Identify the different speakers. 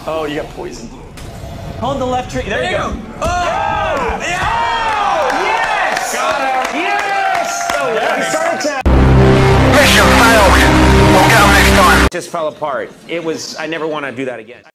Speaker 1: Oh, you got poisoned. Hold the left trigger. There you go.
Speaker 2: Oh! Yeah!
Speaker 1: Oh! Yes!
Speaker 2: Got him!
Speaker 1: Yes! Oh,
Speaker 2: Yes!
Speaker 3: Mission failed. We'll get them next time.
Speaker 1: Just fell apart. I never want to do that again.